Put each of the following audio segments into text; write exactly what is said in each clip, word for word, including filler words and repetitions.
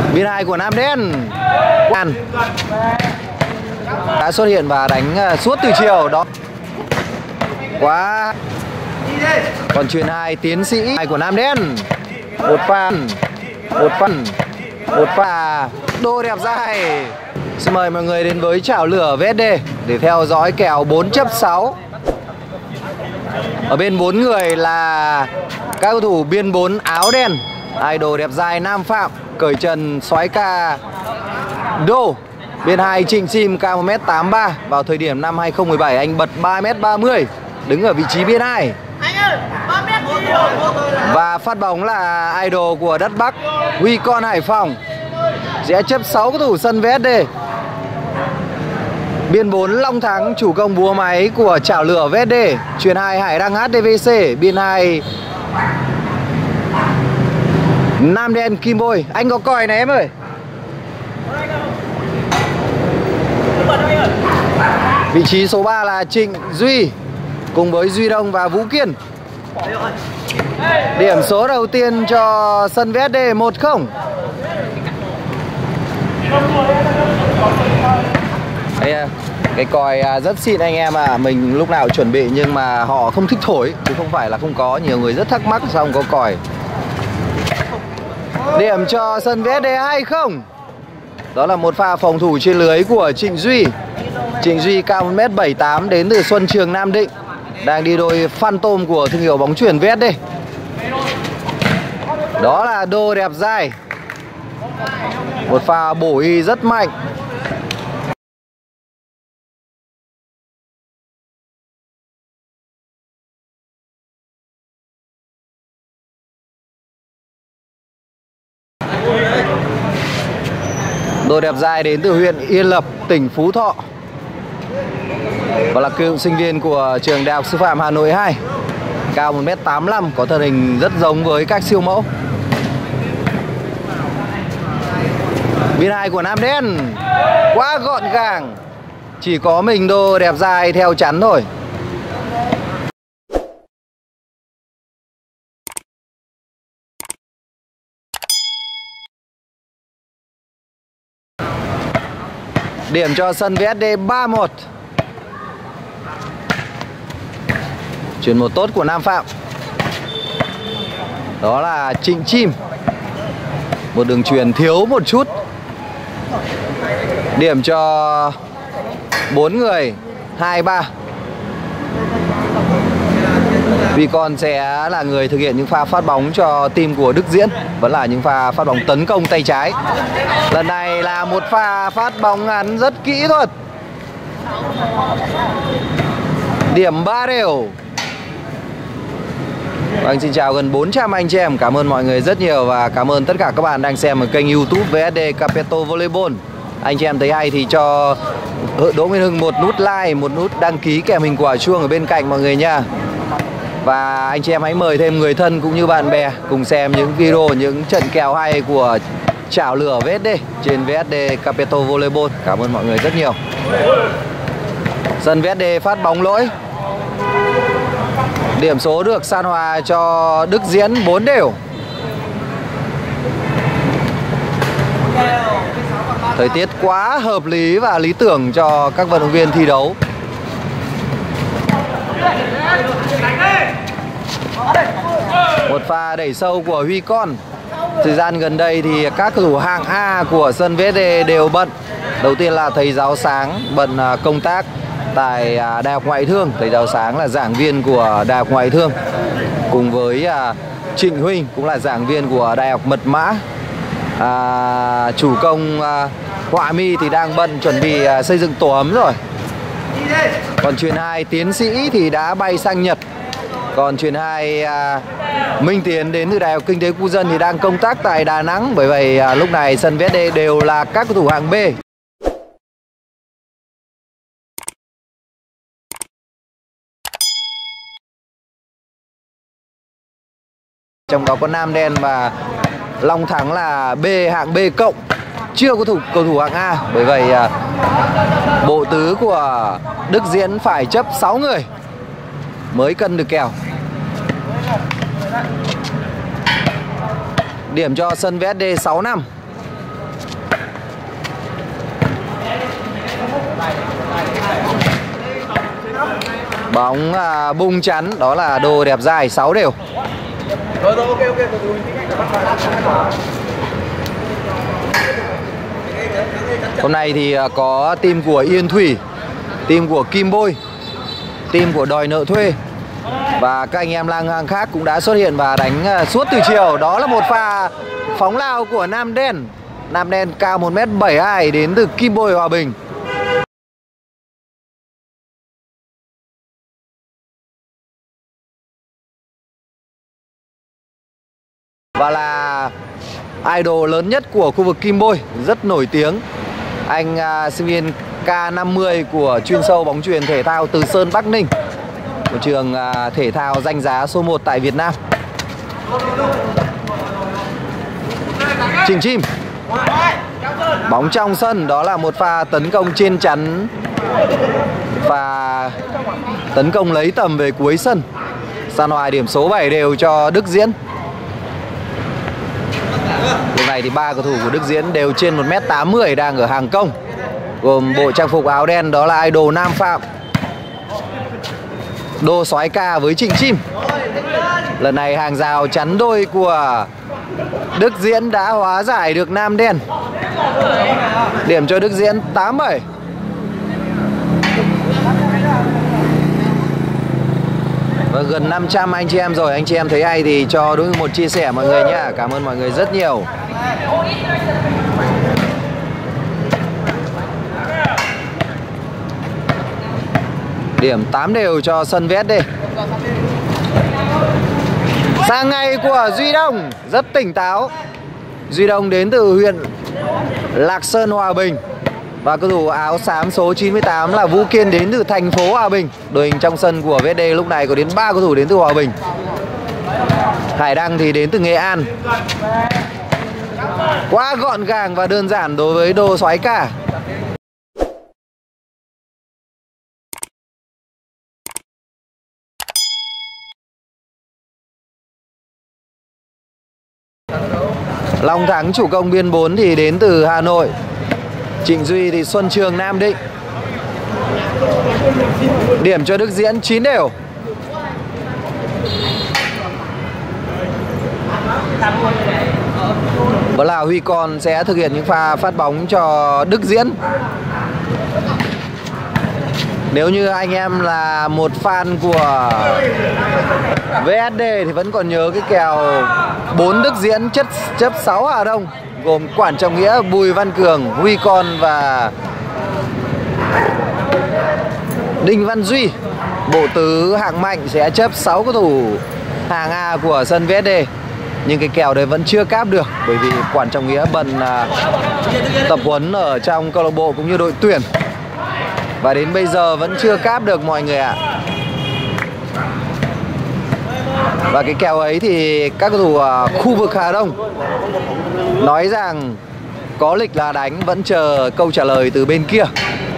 Biên hai của Nam Đen đã xuất hiện và đánh suốt từ chiều đó. Quá. Còn chuyền hai Tiến Sĩ hai của Nam Đen. Một pha Một phần Một pha đô đẹp dài. Xin mời mọi người đến với chảo lửa vê ét đê để theo dõi kèo bốn chấp sáu. Ở bên bốn người là các cầu thủ biên bốn áo đen. Idol đẹp dài Nam Phạm, cởi trần soái ca Đô. Biên hai Trịnh Sim cao một mét tám mươi ba. Vào thời điểm năm hai không một bảy anh bật ba mét ba mươi, đứng ở vị trí biên hai. Và phát bóng là idol của đất Bắc, Huy Con Hải Phòng, sẽ chấp sáu cầu thủ sân vê ét đê. Biên bốn Long Thắng, chủ công búa máy của chảo lửa vê ét đê. Chuyền hai Hải Đăng hát tê vê xê. Biên hai Nam Đen Kim Bôi. Anh có còi này em ơi. Vị trí số ba là Trịnh Duy cùng với Duy Đông và Vũ Kiên. Điểm số đầu tiên cho sân vê ét đê một không. Đây, cái còi rất xịn anh em à. Mình lúc nào chuẩn bị nhưng mà họ không thích thổi, chứ không phải là không có. Nhiều người rất thắc mắc sao không có còi. Điểm cho sân vê ét đê hai không. Đó là một pha phòng thủ trên lưới của Trịnh Duy. Trịnh Duy cao một mét bảy mươi tám, đến từ Xuân Trường Nam Định, đang đi đôi Phantom của thương hiệu bóng chuyền vê ét đê. Đó là đô đẹp dài. Một pha bổ y rất mạnh. Đô đẹp dài đến từ huyện Yên Lập, tỉnh Phú Thọ, và là cựu sinh viên của trường Đại học Sư phạm Hà Nội hai. Cao một mét tám mươi lăm, có thân hình rất giống với các siêu mẫu. Biên hai của Nam Đen quá gọn gàng, chỉ có mình đô đẹp dài theo chắn thôi. Điểm cho sân vê ét đê ba một. Chuyền một tốt của Nam Phạm. Đó là Trịnh Chim. Một đường chuyền thiếu một chút. Điểm cho bốn người hai ba. Vì còn sẽ là người thực hiện những pha phát bóng cho team của Đức Diễn. Vẫn là những pha phát bóng tấn công tay trái. Lần này là một pha phát bóng ngắn rất kỹ thuật. Điểm ba đều. Vâng, xin chào gần bốn trăm anh chị em. Cảm ơn mọi người rất nhiều và cảm ơn tất cả các bạn đang xem ở kênh YouTube vê ét đê Capital Volleyball. Anh chị em thấy hay thì cho Đỗ Nguyên Hưng một nút like, một nút đăng ký kèm hình quả chuông ở bên cạnh mọi người nha. Và anh chị em hãy mời thêm người thân cũng như bạn bè cùng xem những video, những trận kèo hay của chảo lửa vê ét đê trên vê ét đê Capital Volleyball. Cảm ơn mọi người rất nhiều. Sân vê ét đê phát bóng lỗi. Điểm số được san hòa cho Đức Diễn bốn đều. Thời tiết quá hợp lý và lý tưởng cho các vận động viên thi đấu. Một pha đẩy sâu của Huy Con. Thời gian gần đây thì các cầu thủ hạng A của sân vê ét đê đều bận. Đầu tiên là thầy giáo Sáng bận công tác tại Đại học Ngoại thương. Thầy giáo Sáng là giảng viên của Đại học Ngoại thương, cùng với Trịnh Huynh cũng là giảng viên của Đại học Mật Mã. à, Chủ công à, Họa Mi thì đang bận chuẩn bị à, xây dựng tổ ấm rồi. Còn chuyền hai Tiến Sĩ thì đã bay sang Nhật. Còn chuyền hai à, Minh Tiến đến từ Đại học Kinh tế Quốc dân thì đang công tác tại Đà Nẵng. Bởi vậy à, lúc này sân vê ét đê đều là các cầu thủ hạng B. Trong đó có Nam Đen và Long Thắng là B, hạng B cộng, chưa có thủ cầu thủ hạng A. Bởi vậy à, bộ tứ của Đức Diễn phải chấp sáu người mới cân được kèo. Điểm cho sân vê ét đê sáu năm. Bóng à, bung chắn, đó là Đô đẹp dài, sáu đều. Rồi rồi, ok ok. Hôm nay thì có team của Yên Thủy, team của Kim Bôi, team của Đòi Nợ Thuê và các anh em lang thang khác cũng đã xuất hiện và đánh suốt từ chiều. Đó là một pha phóng lao của Nam Đen. Nam Đen cao một mét bảy mươi hai đến từ Kim Bôi Hòa Bình. Và là idol lớn nhất của khu vực Kim Bôi, rất nổi tiếng. Anh uh, sinh viên K năm mươi của chuyên sâu bóng chuyền thể thao Từ Sơn Bắc Ninh, một trường uh, thể thao danh giá số một tại Việt Nam. Chỉnh chim. Bóng trong sân, đó là một pha tấn công trên chắn. Và tấn công lấy tầm về cuối sân. San Hoài điểm số bảy đều cho Đức Diễn. Lúc này thì ba cầu thủ của Đức Diễn đều trên một mét tám mươi đang ở hàng công, gồm bộ trang phục áo đen đó là idol Nam Phạm, Đô Soái Ca với Trịnh Chim. Lần này hàng rào chắn đôi của Đức Diễn đã hóa giải được Nam Đen. Điểm cho Đức Diễn tám bảy. Và gần năm trăm anh chị em rồi. Anh chị em thấy hay thì cho đúng một chia sẻ mọi người nhé. Cảm ơn mọi người rất nhiều. Điểm tám đều cho sân vét đi. Sang ngay của Duy Đông, rất tỉnh táo. Duy Đông đến từ huyện Lạc Sơn, Hòa Bình. Và cầu thủ áo xám số chín mươi tám là Vũ Kiên đến từ thành phố Hòa Bình. Đội hình trong sân của vê đê lúc này có đến ba cầu thủ đến từ Hòa Bình. Hải Đăng thì đến từ Nghệ An. Quá gọn gàng và đơn giản đối với Đô Soái Ca. Long Thắng chủ công biên bốn thì đến từ Hà Nội. Trịnh Duy thì Xuân Trường Nam Định. Điểm cho Đức Diễn chín đều. Đó là Huy Con sẽ thực hiện những pha phát bóng cho Đức Diễn. Nếu như anh em là một fan của vê ét đê thì vẫn còn nhớ cái kèo bốn Đức Diễn chất chấp sáu Hà Đông, gồm Quản Trọng Nghĩa, Bùi Văn Cường, Huy Con và Đinh Văn Duy. Bộ tứ hạng mạnh sẽ chấp sáu cầu thủ hàng A của sân vê ét đê. Nhưng cái kèo đấy vẫn chưa cáp được, bởi vì Quản Trọng Nghĩa bận uh, tập huấn ở trong câu lạc bộ cũng như đội tuyển. Và đến bây giờ vẫn chưa cáp được mọi người ạ. Và cái kèo ấy thì các cầu thủ ở khu vực Hà Đông nói rằng có lịch là đánh, vẫn chờ câu trả lời từ bên kia.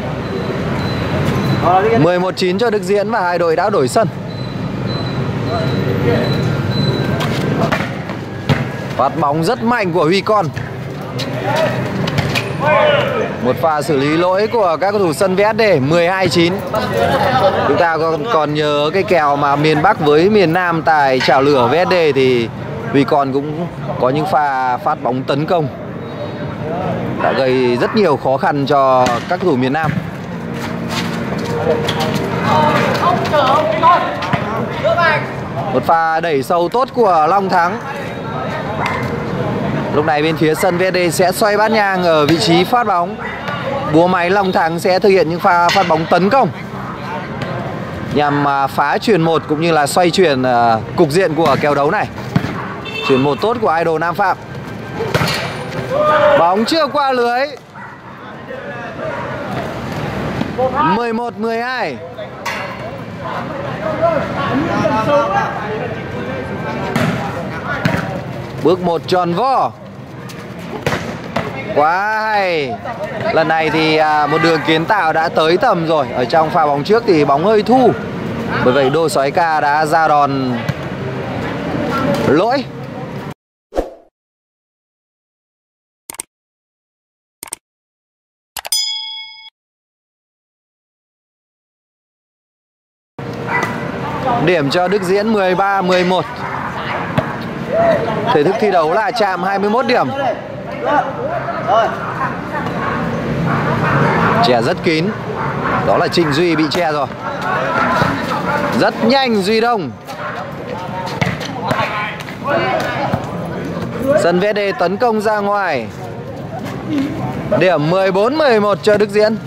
mười một chín cho Đức Diễn và hai đội đã đổi sân. Phát bóng rất mạnh của Huy Con. Một pha xử lý lỗi của các cầu thủ sân vê ét đê. Mười hai chín. Chúng ta còn, còn nhớ cái kèo mà miền Bắc với miền Nam tại chảo lửa vê ét đê thì Huy Con cũng có những pha phát bóng tấn công đã gây rất nhiều khó khăn cho các cầu thủ miền Nam. Một pha đẩy sâu tốt của Long Thắng. Lúc này bên phía sân vê ét đê sẽ xoay bát nhang ở vị trí phát bóng. Búa máy Long Thắng sẽ thực hiện những pha phát bóng tấn công nhằm phá chuyền một cũng như là xoay chuyển cục diện của kèo đấu này. Chuyền một tốt của idol Nam Phạm. Bóng chưa qua lưới. mười một mười hai. Bước một tròn vo. Quá hay. Lần này thì một đường kiến tạo đã tới tầm rồi. Ở trong pha bóng trước thì bóng hơi thu, bởi vậy Đô Soái Ca đã ra đòn lỗi. Điểm cho Đức Diễn mười ba mười một. Thể thức thi đấu là chạm hai mươi mốt điểm. Che rất kín. Đó là Trịnh Duy bị che rồi. Rất nhanh Duy Đông. Sân vê đê tấn công ra ngoài. Điểm mười bốn mười một cho Đức Diễn.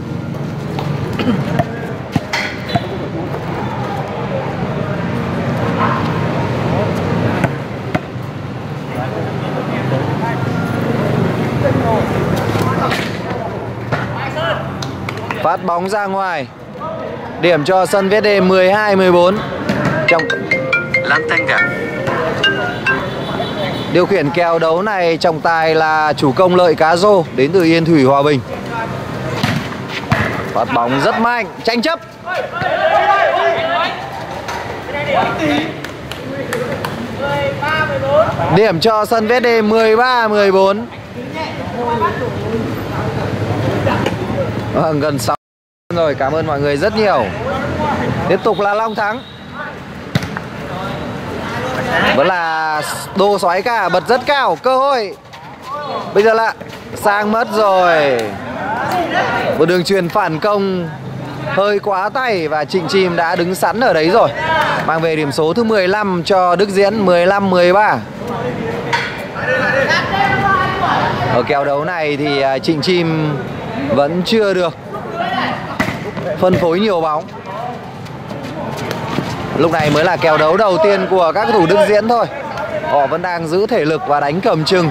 Phát bóng ra ngoài. Điểm cho sân vê đê mười hai mười bốn. Trong điều khiển kèo đấu này trọng tài là chủ công Lợi Cá Rô đến từ Yên Thủy Hòa Bình. Phát bóng rất mạnh, tranh chấp. Điểm cho sân vê đê mười ba mười bốn. Vâng, gần sáu rồi, cảm ơn mọi người rất nhiều. Tiếp tục là Long Thắng. Vẫn là đồ xoáy cả, bật rất cao, cơ hội. Bây giờ là sang mất rồi. Một đường truyền phản công hơi quá tay và Trịnh Chim đã đứng sẵn ở đấy rồi. Mang về điểm số thứ mười lăm cho Đức Diễn, mười lăm mười ba. Ở kèo đấu này thì Trịnh Chim vẫn chưa được phân phối nhiều bóng. Lúc này mới là kèo đấu đầu tiên của các cầu thủ Đức Diễn thôi. Họ vẫn đang giữ thể lực và đánh cầm chừng.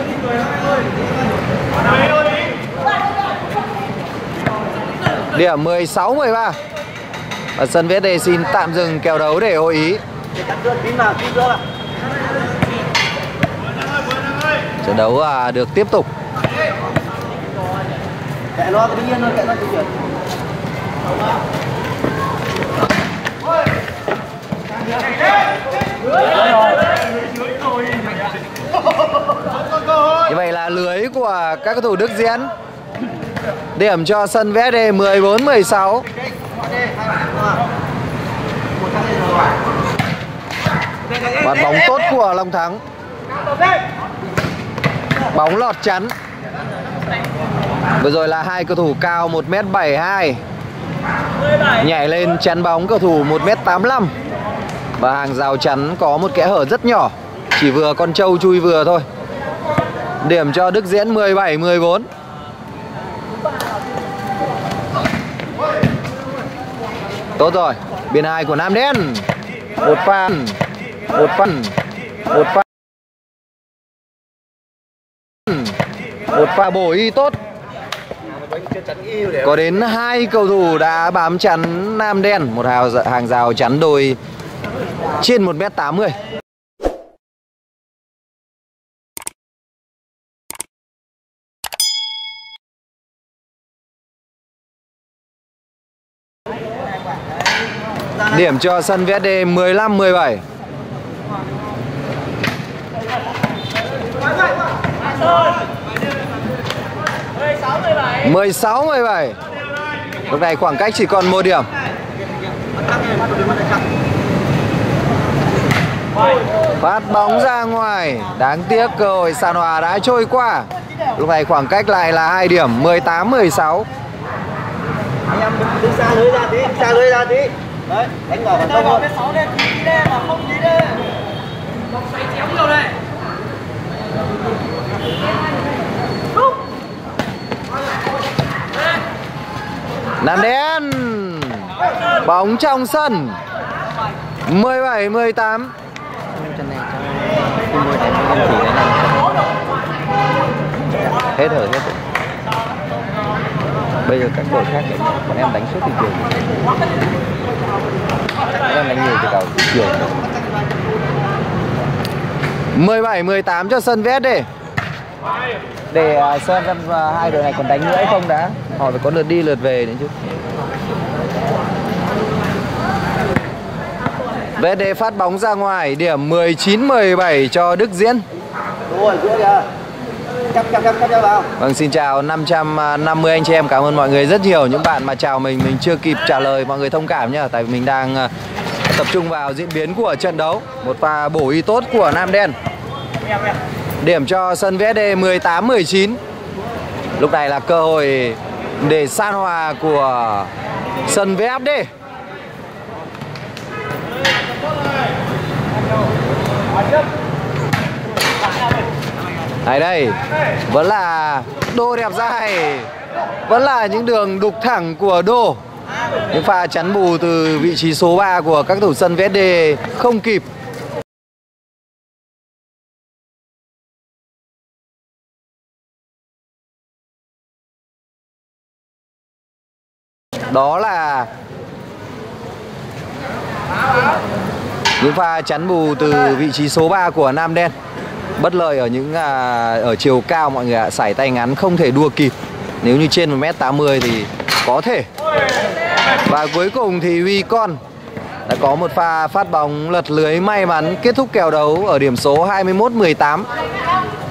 Điểm mười sáu mười ba. Và sân vê đê xin tạm dừng kèo đấu để hội ý. Trận đấu à, được tiếp tục. Như vậy là lưới của các cầu thủ Đức Diễn. Điểm cho sân vê đê mười bốn mười sáu. Bắt bóng tốt của Long Thắng. Bóng lọt chắn. Vừa rồi là hai cầu thủ cao một mét bảy mươi hai nhảy lên chắn bóng cầu thủ một mét tám mươi lăm. Và hàng rào chắn có một kẽ hở rất nhỏ, chỉ vừa con trâu chui vừa thôi. Điểm cho Đức Diễn mười bảy mười bốn. Tốt rồi, biên hai của Nam Đen. Một pha, một pha, một pha, một pha bổ y tốt. Có đến hai cầu thủ đã bám chắn Nam Đen. Một hàng rào chắn đôi trên một mét tám mươi. Điểm cho sân vê đê mười lăm mười bảy. mười sáu mười bảy. Lúc này khoảng cách chỉ còn một điểm. Phát bóng ra ngoài. Đáng tiếc cơ hội sàn hòa đã trôi qua. Lúc này khoảng cách lại là hai điểm, mười tám mười sáu. Anh em đứng xa lưới ra tí, xa lưới ra tí. Đấy, đánh vào phần không thôi. sáu lên tí đi mà không tí đi. Bóng xoáy chéo nhiều đây. Nam Đen. Bóng trong sân. mười bảy mười tám. Hết rồi, hết rồi. Bây giờ các đội khác bọn em đánh suốt thị trường. Bọn em đánh nhiều từ đầu thị trường. mười bảy mười tám cho sân vê ét đê. Để uh, xem xem uh, hai đội này còn đánh nữa hay không đã. Họ phải có lượt đi lượt về nữa chứ. vê ét đê phát bóng ra ngoài. Điểm mười chín mười bảy cho Đức Diễn. Vâng, xin chào năm trăm năm mươi anh chị em. Cảm ơn mọi người rất nhiều. Những bạn mà chào mình mình chưa kịp trả lời, mọi người thông cảm nhá. Tại vì mình đang tập trung vào diễn biến của trận đấu. Một pha bổ y tốt của Nam Đen. Điểm cho sân vê ét đê mười tám mười chín. Lúc này là cơ hội để san hòa của sân vê ép đê. Đây đây, vẫn là Đô đẹp dai. Vẫn là những đường đục thẳng của Đô. Những pha chắn bù từ vị trí số ba của các thủ sân vê ét đê không kịp. Đó là những pha chắn bù từ vị trí số ba của Nam Đen. Bất lợi ở những à, ở chiều cao mọi người ạ, sải tay ngắn không thể đua kịp. Nếu như trên một mét tám mươi thì có thể. Và cuối cùng thì Huy Con đã có một pha phát bóng lật lưới may mắn kết thúc kèo đấu ở điểm số hai mươi mốt mười tám.